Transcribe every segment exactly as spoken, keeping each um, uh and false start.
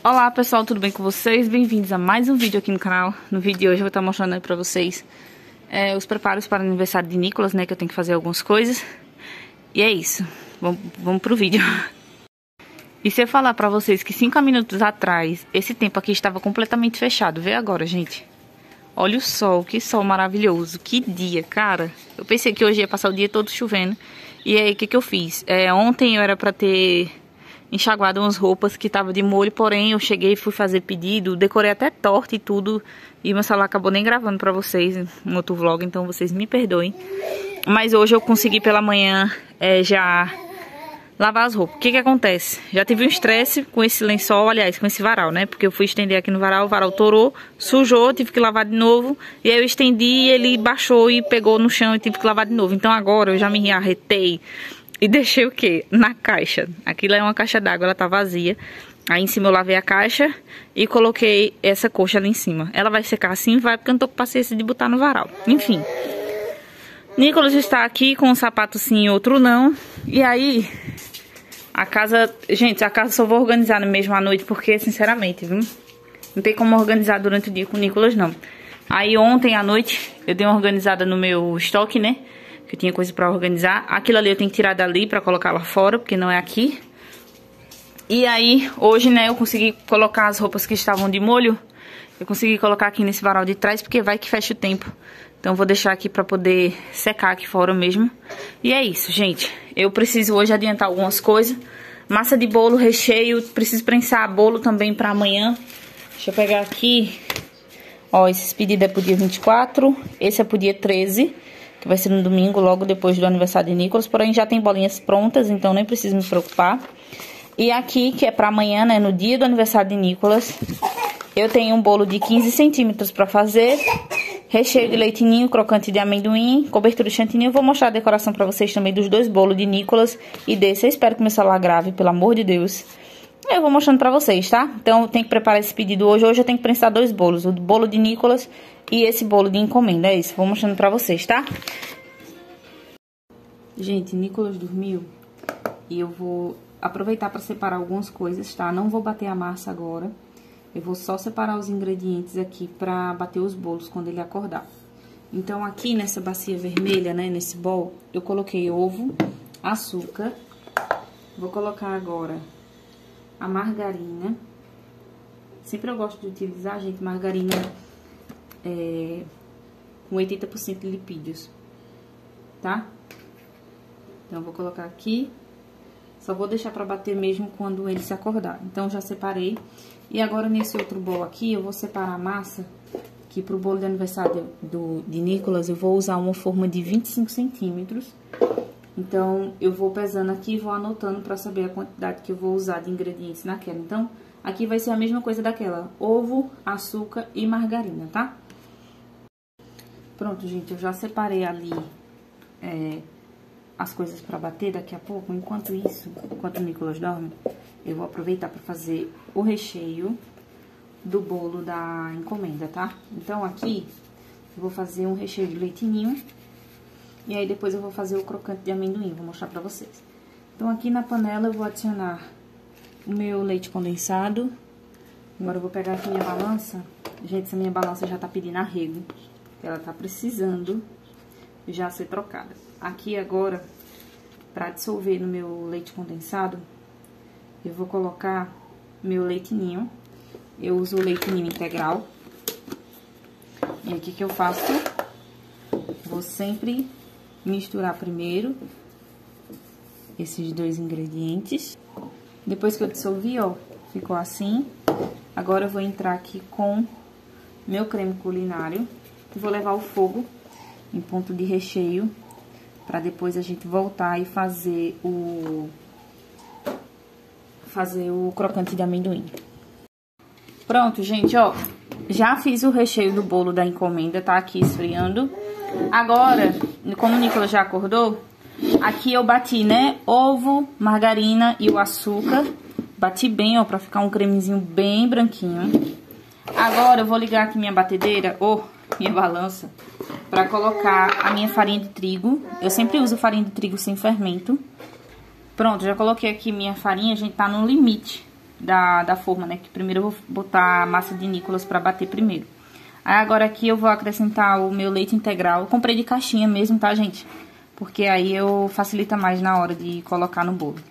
Olá pessoal, tudo bem com vocês? Bem-vindos a mais um vídeo aqui no canal. No vídeo de hoje eu vou estar mostrando aí pra vocês é, os preparos para o aniversário de Nicolas, né? Que eu tenho que fazer algumas coisas. E é isso, vamos, vamos pro vídeo. E se eu falar pra vocês que cinco minutos atrás, esse tempo aqui estava completamente fechado. Vê agora, gente. Olha o sol, que sol maravilhoso, que dia, cara. Eu pensei que hoje ia passar o dia todo chovendo. E aí, o que que eu fiz? É, ontem eu era pra ter enxaguado umas roupas que tava de molho, porém eu cheguei e fui fazer pedido, decorei até torta e tudo, e meu celular acabou nem gravando pra vocês um outro vlog, então vocês me perdoem. Mas hoje eu consegui pela manhã é, já lavar as roupas. O que que acontece? Já tive um estresse com esse lençol, aliás, com esse varal, né? Porque eu fui estender aqui no varal, o varal torou, sujou, tive que lavar de novo. E aí eu estendi e ele baixou e pegou no chão e tive que lavar de novo. Então agora eu já me arretei e deixei o quê? Na caixa. Aquilo é uma caixa d'água, ela tá vazia. Aí em cima eu lavei a caixa e coloquei essa coxa ali em cima. Ela vai secar assim, vai, porque eu não tô com paciência de botar no varal. Enfim. Nicolas está aqui com um sapato sim e outro não. E aí, a casa... Gente, a casa só vou organizar mesmo à noite, porque, sinceramente, viu? Não tem como organizar durante o dia com o Nicolas, não. Aí ontem à noite, eu dei uma organizada no meu estoque, né? Que eu tinha coisa pra organizar. Aquilo ali eu tenho que tirar dali pra colocar lá fora, porque não é aqui. E aí, hoje, né, eu consegui colocar as roupas que estavam de molho. Eu consegui colocar aqui nesse varal de trás, porque vai que fecha o tempo. Então, vou deixar aqui pra poder secar aqui fora mesmo. E é isso, gente. Eu preciso hoje adiantar algumas coisas. Massa de bolo, recheio. Preciso prensar bolo também pra amanhã. Deixa eu pegar aqui. Ó, esses pedidos é pro dia vinte e quatro. Esse é pro dia treze. Que vai ser no domingo, logo depois do aniversário de Nicolas. Porém, já tem bolinhas prontas, então nem preciso me preocupar. E aqui, que é pra amanhã, né, no dia do aniversário de Nicolas, eu tenho um bolo de quinze centímetros pra fazer. Recheio de leite ninho, crocante de amendoim, cobertura de chantilly. Eu vou mostrar a decoração pra vocês também dos dois bolos de Nicolas e desse. Eu espero que meu celular grave, pelo amor de Deus. Eu vou mostrando pra vocês, tá? Então, eu tenho que preparar esse pedido hoje. Hoje eu tenho que prensar dois bolos. O bolo de Nicolas e esse bolo de encomenda. É isso, vou mostrando pra vocês, tá? Gente, Nicolas dormiu. E eu vou aproveitar pra separar algumas coisas, tá? Não vou bater a massa agora. Eu vou só separar os ingredientes aqui pra bater os bolos quando ele acordar. Então, aqui nessa bacia vermelha, né, nesse bowl, eu coloquei ovo, açúcar. Vou colocar agora a margarina. Sempre eu gosto de utilizar, gente, margarina é, com oitenta por cento de lipídios, tá? Então, eu vou colocar aqui. Só vou deixar pra bater mesmo quando ele se acordar. Então, já separei. E agora, nesse outro bolo aqui, eu vou separar a massa, que pro bolo de aniversário do, de Nicolas, eu vou usar uma forma de vinte e cinco centímetros. Então, eu vou pesando aqui e vou anotando pra saber a quantidade que eu vou usar de ingredientes naquela. Então, aqui vai ser a mesma coisa daquela: ovo, açúcar e margarina, tá? Pronto, gente, eu já separei ali é, as coisas pra bater daqui a pouco. Enquanto isso, enquanto o Nicolas dorme, eu vou aproveitar pra fazer o recheio do bolo da encomenda, tá? Então, aqui, eu vou fazer um recheio de leite ninho. E aí, depois eu vou fazer o crocante de amendoim, vou mostrar pra vocês. Então, aqui na panela eu vou adicionar o meu leite condensado. Agora eu vou pegar aqui minha balança. Gente, essa minha balança já tá pedindo arrego. Ela tá precisando já ser trocada. Aqui agora, pra dissolver no meu leite condensado, eu vou colocar meu leite ninho. Eu uso o leite ninho integral. E aqui que eu faço, vou sempre misturar primeiro esses dois ingredientes. Depois que eu dissolvi, ó, ficou assim. Agora eu vou entrar aqui com meu creme culinário e vou levar ao fogo em ponto de recheio, pra depois a gente voltar e fazer o fazer o crocante de amendoim. Pronto, gente, ó, já fiz o recheio do bolo da encomenda, tá aqui esfriando. Agora, como o Nicolas já acordou, aqui eu bati, né, ovo, margarina e o açúcar. Bati bem, ó, pra ficar um cremezinho bem branquinho. Agora eu vou ligar aqui minha batedeira, ou minha balança, pra colocar a minha farinha de trigo. Eu sempre uso farinha de trigo sem fermento. Pronto, já coloquei aqui minha farinha, a gente tá no limite da, da forma, né? Que primeiro eu vou botar a massa de Nicolas pra bater primeiro. Aí agora aqui eu vou acrescentar o meu leite integral. Eu comprei de caixinha mesmo, tá, gente? Porque aí eu facilita mais na hora de colocar no bolo.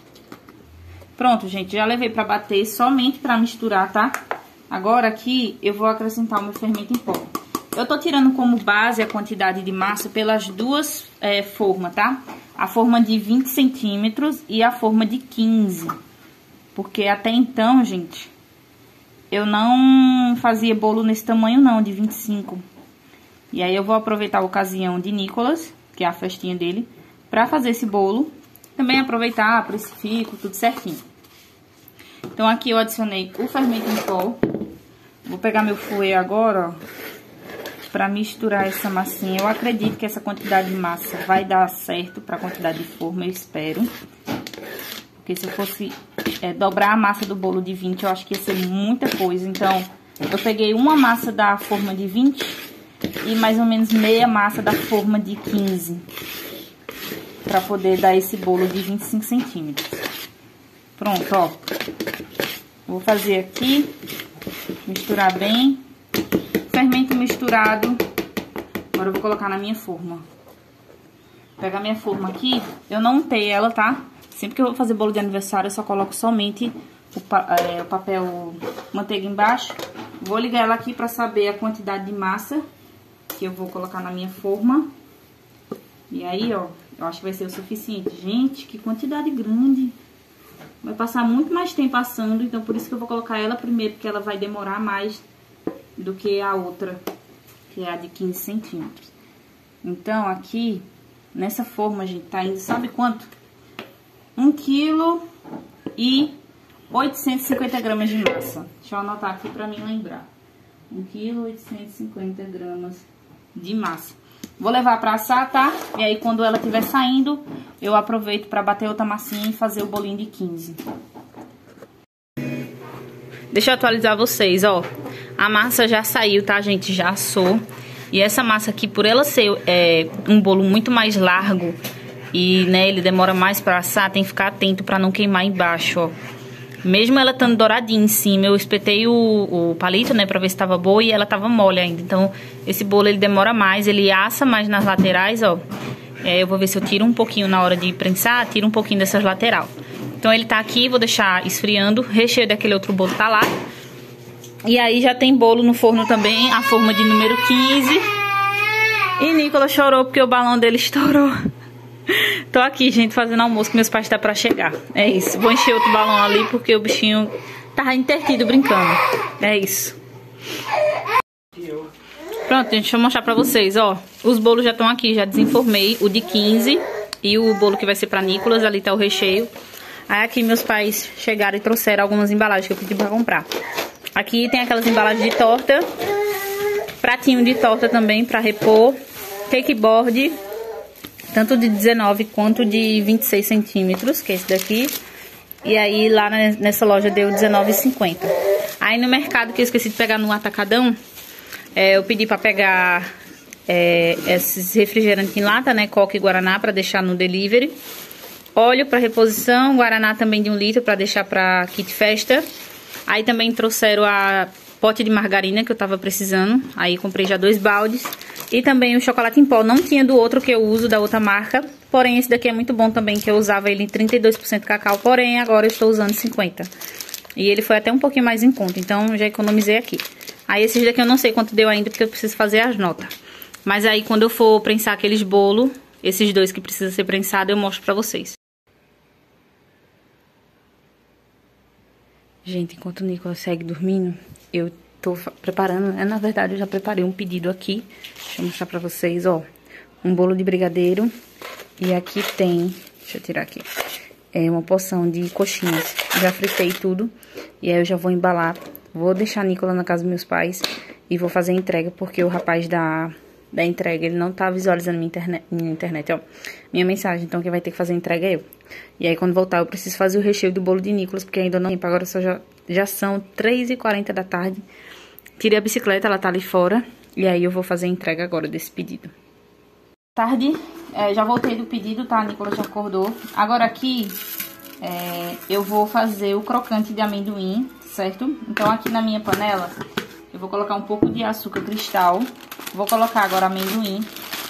Pronto, gente, já levei pra bater, somente pra misturar, tá? Agora aqui eu vou acrescentar o meu fermento em pó. Eu tô tirando como base a quantidade de massa pelas duas é, formas, tá? A forma de vinte centímetros e a forma de quinze. Porque até então, gente, eu não fazia bolo nesse tamanho não, de vinte e cinco. E aí eu vou aproveitar a ocasião de Nicolas, que é a festinha dele, pra fazer esse bolo. Também aproveitar, precifico, tudo certinho. Então aqui eu adicionei o fermento em pó. Vou pegar meu fouet agora, ó, pra misturar essa massinha. Eu acredito que essa quantidade de massa vai dar certo pra quantidade de forma, eu espero. Porque se eu fosse é, dobrar a massa do bolo de vinte, eu acho que ia ser muita coisa. Então, eu peguei uma massa da forma de vinte e mais ou menos meia massa da forma de quinze. Pra poder dar esse bolo de vinte e cinco centímetros. Pronto, ó. Vou fazer aqui, misturar bem. Fermento misturado. Agora eu vou colocar na minha forma. Vou pegar minha forma aqui. Eu não untei ela, tá? Sempre que eu vou fazer bolo de aniversário, eu só coloco somente o, pa é, o papel manteiga embaixo. Vou ligar ela aqui pra saber a quantidade de massa que eu vou colocar na minha forma. E aí, ó, eu acho que vai ser o suficiente. Gente, que quantidade grande. Vai passar muito mais tempo assando, então por isso que eu vou colocar ela primeiro, porque ela vai demorar mais do que a outra, que é a de quinze centímetros. Então, aqui, nessa forma, gente, tá indo, sabe quanto? um quilo e oitocentos e cinquenta gramas de massa. Deixa eu anotar aqui pra mim lembrar. um quilo e oitocentos e cinquenta gramas de massa. Vou levar pra assar, tá? E aí, quando ela estiver saindo, eu aproveito pra bater outra massinha e fazer o bolinho de quinze. Deixa eu atualizar vocês, ó. A massa já saiu, tá, gente? Já assou. E essa massa aqui, por ela ser é, um bolo muito mais largo e, né, ele demora mais pra assar, tem que ficar atento pra não queimar embaixo, ó. Mesmo ela estando douradinha em cima, eu espetei o, o palito, né, pra ver se tava boa e ela tava mole ainda. Então, esse bolo, ele demora mais, ele assa mais nas laterais, ó. É, eu vou ver se eu tiro um pouquinho na hora de prensar, tiro um pouquinho dessas lateral. Então, ele tá aqui, vou deixar esfriando, o recheio daquele outro bolo tá lá. E aí, já tem bolo no forno também, a forma de número quinze. E Nicolas chorou porque o balão dele estourou. Tô aqui, gente, fazendo almoço que meus pais estão pra chegar. É isso. Vou encher outro balão ali porque o bichinho tava intertido brincando. É isso. Pronto, gente, deixa eu mostrar pra vocês, ó. Os bolos já estão aqui, já desenformei o de quinze e o bolo que vai ser pra Nicolas. Ali tá o recheio. Aí aqui meus pais chegaram e trouxeram algumas embalagens que eu pedi pra comprar. Aqui tem aquelas embalagens de torta. Pratinho de torta também pra repor. Cake board. Tanto de dezenove quanto de vinte e seis centímetros, que é esse daqui. E aí lá nessa loja deu dezenove e cinquenta. Aí no mercado, que eu esqueci de pegar no atacadão, é, eu pedi pra pegar é, esses refrigerantes em lata, né? Coca e Guaraná, pra deixar no delivery. Óleo pra reposição, Guaraná também de um litro pra deixar pra kit festa. Aí também trouxeram a pote de margarina que eu tava precisando. Aí comprei já dois baldes. E também o chocolate em pó. Não tinha do outro que eu uso, da outra marca. Porém, esse daqui é muito bom também, que eu usava ele em trinta e dois por cento cacau. Porém, agora eu estou usando cinquenta por cento. E ele foi até um pouquinho mais em conta. Então, já economizei aqui. Aí, esses daqui eu não sei quanto deu ainda, porque eu preciso fazer as notas. Mas aí, quando eu for prensar aqueles bolos, esses dois que precisam ser prensados, eu mostro pra vocês. Gente, enquanto o Nicolas segue dormindo, eu tô preparando, né? Na verdade, eu já preparei um pedido aqui. Deixa eu mostrar pra vocês, ó. Um bolo de brigadeiro. E aqui tem, deixa eu tirar aqui, é uma porção de coxinhas. Já fritei tudo. E aí eu já vou embalar. Vou deixar a Nicolas na casa dos meus pais e vou fazer a entrega, porque o rapaz da, da entrega, ele não tá visualizando minha internet, minha internet, ó. Minha mensagem, então quem vai ter que fazer a entrega é eu. E aí quando voltar eu preciso fazer o recheio do bolo de Nicolas, porque ainda não tem tempo. Agora só já, já são três e quarenta da tarde. Tirei a bicicleta, ela tá ali fora. E aí eu vou fazer a entrega agora desse pedido. Tarde, é, já voltei do pedido, tá? A Nicolas já acordou. Agora aqui, é, eu vou fazer o crocante de amendoim, certo? Então aqui na minha panela eu vou colocar um pouco de açúcar cristal. Vou colocar agora amendoim.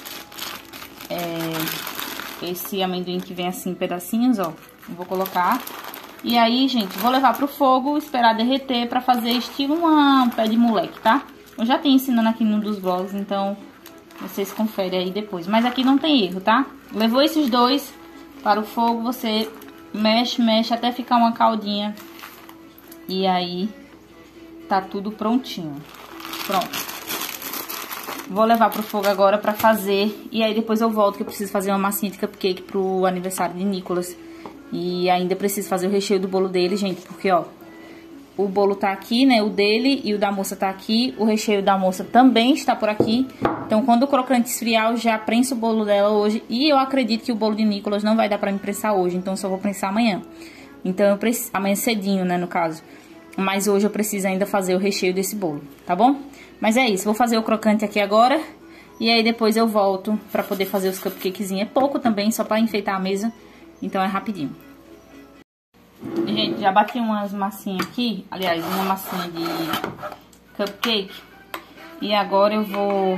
É, esse amendoim que vem assim em pedacinhos, ó. Eu vou colocar. E aí, gente, vou levar pro fogo, esperar derreter pra fazer estilo uma, um pé de moleque, tá? Eu já tenho ensinando aqui num dos vlogs, então vocês conferem aí depois. Mas aqui não tem erro, tá? Levou esses dois para o fogo, você mexe, mexe até ficar uma caldinha. E aí tá tudo prontinho. Pronto. Vou levar pro fogo agora pra fazer. E aí depois eu volto que eu preciso fazer uma massinha de cupcake pro aniversário de Nicolas. E ainda preciso fazer o recheio do bolo dele, gente. Porque, ó, o bolo tá aqui, né? O dele e o da moça tá aqui. O recheio da moça também está por aqui. Então, quando o crocante esfriar, eu já prenso o bolo dela hoje. E eu acredito que o bolo de Nicolas não vai dar pra me prensar hoje. Então, eu só vou prensar amanhã. Então, eu preciso... amanhã cedinho, né, no caso. Mas hoje eu preciso ainda fazer o recheio desse bolo, tá bom? Mas é isso, vou fazer o crocante aqui agora. E aí depois eu volto pra poder fazer os cupcakezinhos. É pouco também, só pra enfeitar a mesa. Então é rapidinho. Gente, já bati umas massinhas aqui. Aliás, uma massinha de cupcake. E agora eu vou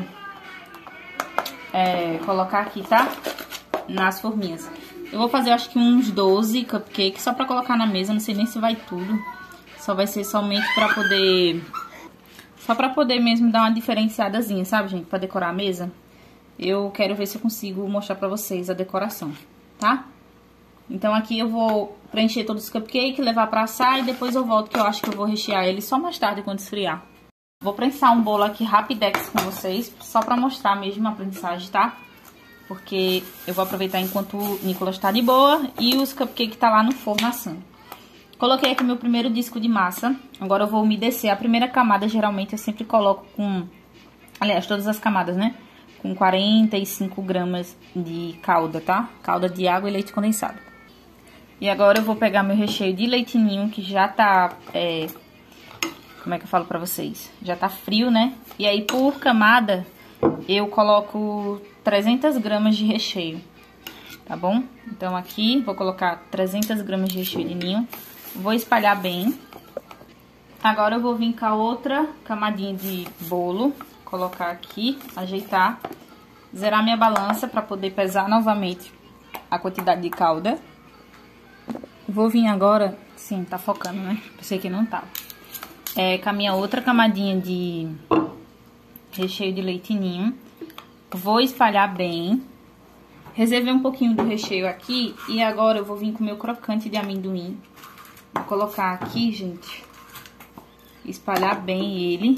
é, colocar aqui, tá? Nas forminhas. Eu vou fazer acho que uns doze cupcakes só pra colocar na mesa. Não sei nem se vai tudo. Só vai ser somente pra poder... Só pra poder mesmo dar uma diferenciadazinha, sabe, gente? Pra decorar a mesa. Eu quero ver se eu consigo mostrar pra vocês a decoração, tá? Então aqui eu vou preencher todos os cupcakes, levar pra assar e depois eu volto que eu acho que eu vou rechear ele só mais tarde quando esfriar. Vou prensar um bolo aqui rapidex com vocês, só pra mostrar mesmo a prensagem, tá? Porque eu vou aproveitar enquanto o Nicolas tá de boa e os cupcakes tá lá no forno assando. Coloquei aqui meu primeiro disco de massa. Agora eu vou umedecer. A primeira camada, geralmente, eu sempre coloco com... Aliás, todas as camadas, né? Com quarenta e cinco gramas de calda, tá? Calda de água e leite condensado. E agora eu vou pegar meu recheio de leite ninho, que já tá... É... Como é que eu falo pra vocês? Já tá frio, né? E aí, por camada, eu coloco trezentas gramas de recheio. Tá bom? Então, aqui, vou colocar trezentas gramas de recheio de ninho. Vou espalhar bem. Agora eu vou vir com a outra camadinha de bolo. Colocar aqui, ajeitar. Zerar minha balança para poder pesar novamente a quantidade de calda. Vou vir agora... Sim, tá focando, né? Pensei que não tava. É, com a minha outra camadinha de recheio de leite ninho. Vou espalhar bem. Reservei um pouquinho do recheio aqui. E agora eu vou vir com o meu crocante de amendoim. Vou colocar aqui, gente, espalhar bem ele.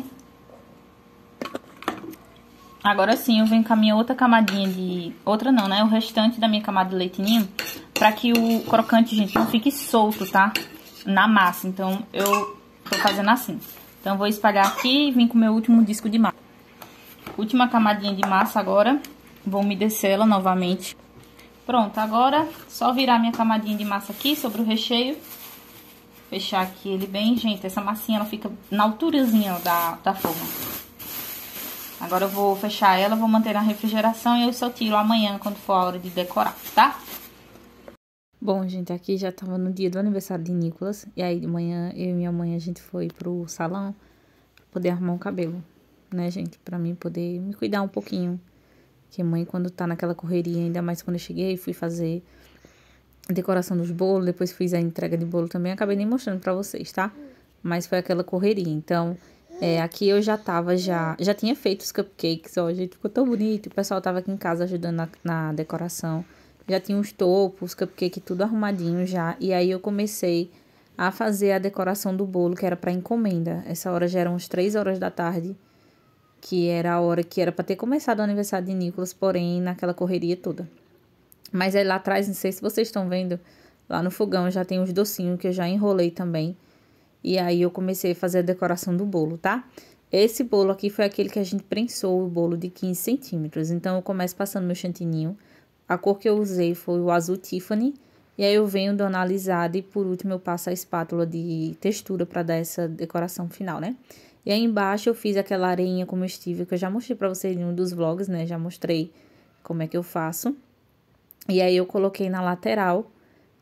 Agora sim, eu venho com a minha outra camadinha de... Outra não, né? O restante da minha camada de leite ninho. Pra que o crocante, gente, não fique solto, tá? Na massa. Então, eu tô fazendo assim. Então, eu vou espalhar aqui e vim com o meu último disco de massa. Última camadinha de massa agora. Vou umedecer ela novamente. Pronto, agora só virar minha camadinha de massa aqui sobre o recheio. Fechar aqui ele bem, gente. Essa massinha, ela fica na alturazinha ó, da, da forma. Agora eu vou fechar ela, vou manter na refrigeração e eu só tiro amanhã, quando for a hora de decorar, tá? Bom, gente, aqui já tava no dia do aniversário de Nicolas. E aí, de manhã, eu e minha mãe, a gente foi pro salão pra poder arrumar o cabelo, né, gente? Pra mim poder me cuidar um pouquinho. Porque mãe, quando tá naquela correria, ainda mais quando eu cheguei, fui fazer... decoração dos bolos, depois fiz a entrega de bolo também, acabei nem mostrando pra vocês, tá? Mas foi aquela correria, então, é, aqui eu já tava, já, já tinha feito os cupcakes, ó, gente, ficou tão bonito, o pessoal tava aqui em casa ajudando na, na decoração, já tinha os topos, os cupcakes tudo arrumadinho já, e aí eu comecei a fazer a decoração do bolo, que era pra encomenda, essa hora já eram umas três horas da tarde, que era a hora que era pra ter começado o aniversário de Nicolas, porém, naquela correria toda. Mas aí lá atrás, não sei se vocês estão vendo, lá no fogão já tem os docinhos que eu já enrolei também. E aí eu comecei a fazer a decoração do bolo, tá? Esse bolo aqui foi aquele que a gente prensou, o bolo de quinze centímetros. Então eu começo passando meu chantininho. A cor que eu usei foi o azul Tiffany. E aí eu venho dando a alisada e por último eu passo a espátula de textura para dar essa decoração final, né? E aí embaixo eu fiz aquela areinha comestível que eu já mostrei pra vocês em um dos vlogs, né? Já mostrei como é que eu faço. E aí eu coloquei na lateral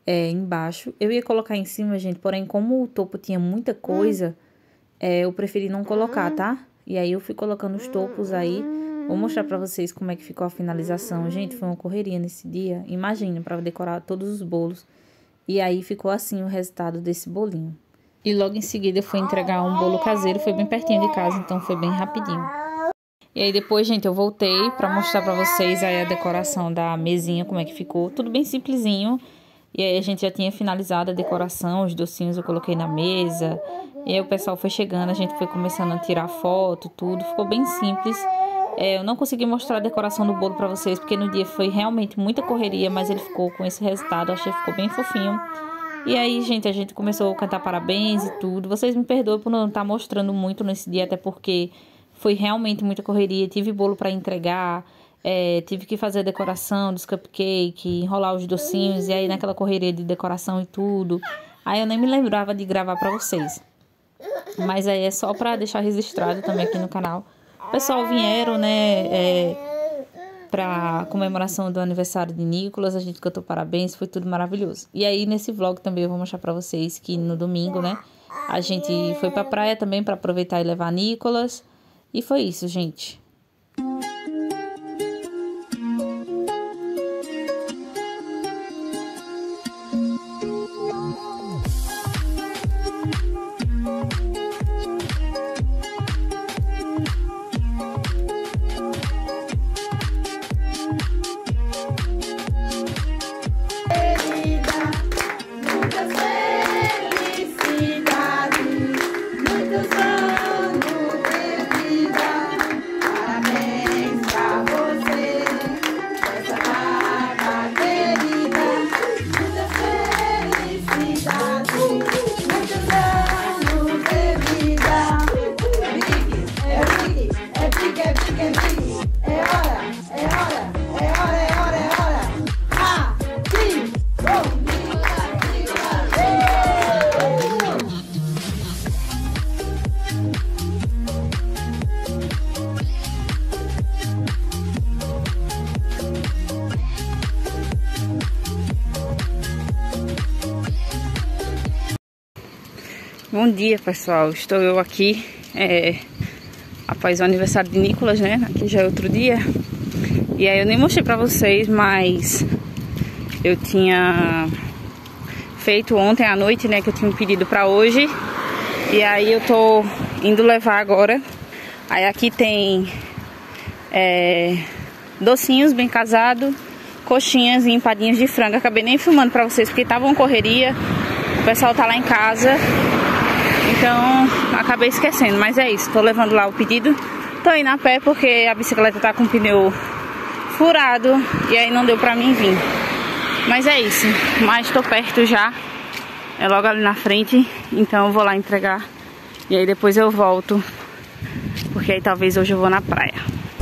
é, embaixo. Eu ia colocar em cima, gente, porém, como o topo tinha muita coisa, é, eu preferi não colocar, tá? E aí eu fui colocando os topos aí. Vou mostrar pra vocês como é que ficou a finalização. Gente, foi uma correria nesse dia. Imagina, pra decorar todos os bolos. E aí ficou assim o resultado desse bolinho. E logo em seguida eu fui entregar um bolo caseiro. Foi bem pertinho de casa, então foi bem rapidinho. E aí depois, gente, eu voltei pra mostrar pra vocês aí a decoração da mesinha, como é que ficou. Tudo bem simplesinho. E aí a gente já tinha finalizado a decoração, os docinhos eu coloquei na mesa. E aí o pessoal foi chegando, a gente foi começando a tirar foto, tudo. Ficou bem simples. É, eu não consegui mostrar a decoração do bolo pra vocês, porque no dia foi realmente muita correria, mas ele ficou com esse resultado, achei que ficou bem fofinho. E aí, gente, a gente começou a cantar parabéns e tudo. Vocês me perdoem por não estar mostrando muito nesse dia, até porque foi realmente muita correria. Tive bolo pra entregar, é, tive que fazer a decoração dos cupcakes, enrolar os docinhos, e aí naquela correria de decoração e tudo. Aí eu nem me lembrava de gravar pra vocês. Mas aí é só pra deixar registrado também aqui no canal. O pessoal vieram, né, é, pra comemoração do aniversário de Nicolas, a gente cantou parabéns, foi tudo maravilhoso. E aí, nesse vlog também eu vou mostrar pra vocês que no domingo, né, a gente foi pra praia também pra aproveitar e levar Nicolas. E foi isso, gente. Bom dia, pessoal, estou eu aqui é, após o aniversário de Nicolas, né, aqui já é outro dia. E aí eu nem mostrei pra vocês, mas eu tinha feito ontem à noite, né, que eu tinha um pedido pra hoje. E aí eu tô indo levar agora. Aí aqui tem é, docinhos bem casados, coxinhas e empadinhas de frango. Acabei nem filmando pra vocês porque tava uma correria, o pessoal tá lá em casa. Então, acabei esquecendo, mas é isso, tô levando lá o pedido. Tô indo a pé porque a bicicleta tá com o pneu furado e aí não deu pra mim vir. Mas é isso, mas tô perto já, é logo ali na frente, então eu vou lá entregar. E aí depois eu volto, porque aí talvez hoje eu vou na praia.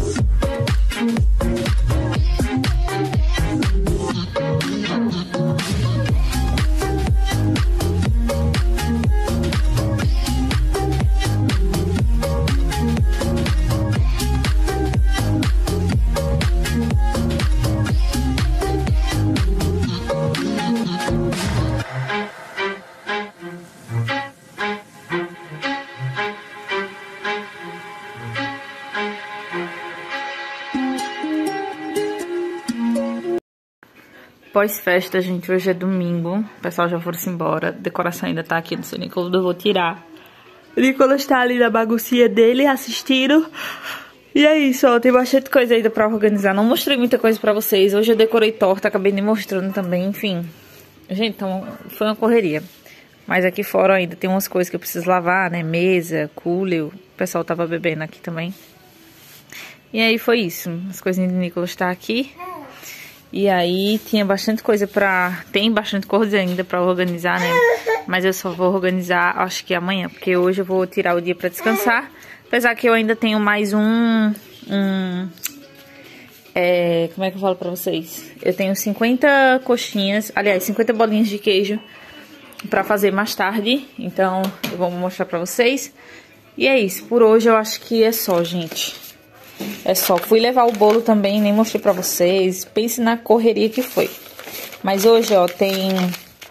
Pós-festa, gente, hoje é domingo, o pessoal já foram-se embora, a decoração ainda tá aqui, não sei nem quando eu vou tirar. O Nicolas tá ali na baguncinha dele assistindo. E é isso, ó, tem bastante coisa ainda pra organizar. Não mostrei muita coisa pra vocês, hoje eu decorei torta, acabei nem mostrando também, enfim. Gente, então foi uma correria. Mas aqui fora ainda tem umas coisas que eu preciso lavar, né, mesa, cooler, o pessoal tava bebendo aqui também. E aí foi isso, as coisinhas do Nicolas tá aqui. E aí tinha bastante coisa pra... Tem bastante coisa ainda pra organizar, né? Mas eu só vou organizar, acho que amanhã. Porque hoje eu vou tirar o dia pra descansar. Apesar que eu ainda tenho mais um... um é, como é que eu falo pra vocês? Eu tenho cinquenta coxinhas, aliás, cinquenta bolinhas de queijo pra fazer mais tarde. Então eu vou mostrar pra vocês. E é isso, por hoje eu acho que é só, gente. É só, fui levar o bolo também, nem mostrei pra vocês. Pense na correria que foi. Mas hoje, ó, tem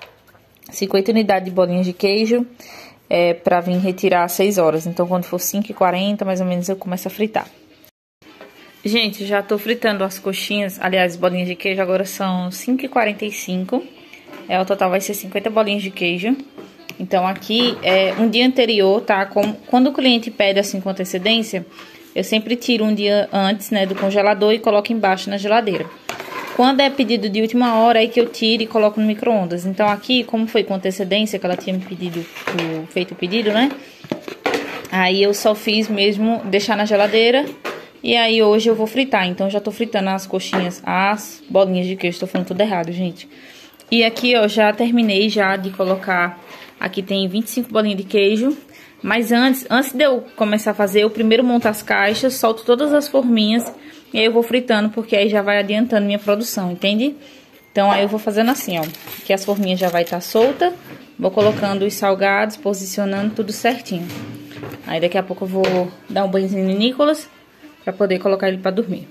cinquenta unidades de bolinhas de queijo é, pra vir retirar às seis horas. Então, quando for cinco e quarenta, mais ou menos, eu começo a fritar. Gente, já tô fritando as coxinhas, aliás, bolinhas de queijo, agora são cinco e quarenta e cinco. É, o total vai ser cinquenta bolinhas de queijo. Então, aqui, é, um dia anterior, tá? Como, quando o cliente pede assim com antecedência, eu sempre tiro um dia antes, né, do congelador e coloco embaixo na geladeira. Quando é pedido de última hora, é que eu tiro e coloco no micro-ondas. Então, aqui, como foi com antecedência, que ela tinha me pedido, o, feito o pedido, né? Aí, eu só fiz mesmo deixar na geladeira. E aí, hoje eu vou fritar. Então, já tô fritando as coxinhas, as bolinhas de queijo. Tô falando tudo errado, gente. E aqui, ó, já terminei já de colocar... Aqui tem vinte e cinco bolinhas de queijo. Mas antes, antes de eu começar a fazer, eu primeiro monto as caixas, solto todas as forminhas... E aí eu vou fritando, porque aí já vai adiantando minha produção, entende? Então, aí eu vou fazendo assim, ó. Que as forminhas já vai estar solta. Vou colocando os salgados, posicionando tudo certinho. Aí daqui a pouco eu vou dar um banhozinho no Nicolas, pra poder colocar ele pra dormir.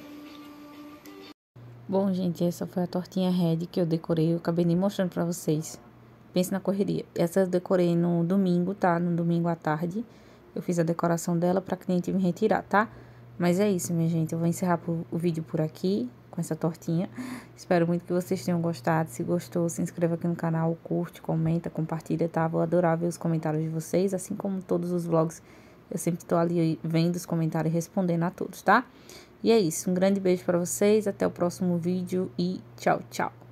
Bom, gente, essa foi a tortinha Red que eu decorei. Eu acabei nem mostrando pra vocês. Pense na correria. Essa eu decorei no domingo, tá? No domingo à tarde. Eu fiz a decoração dela pra cliente me retirar, tá? Mas é isso, minha gente. Eu vou encerrar o vídeo por aqui, com essa tortinha. Espero muito que vocês tenham gostado. Se gostou, se inscreva aqui no canal, curte, comenta, compartilha, tá? Vou adorar ver os comentários de vocês. Assim como todos os vlogs, eu sempre tô ali vendo os comentários e respondendo a todos, tá? E é isso. Um grande beijo pra vocês. Até o próximo vídeo e tchau, tchau.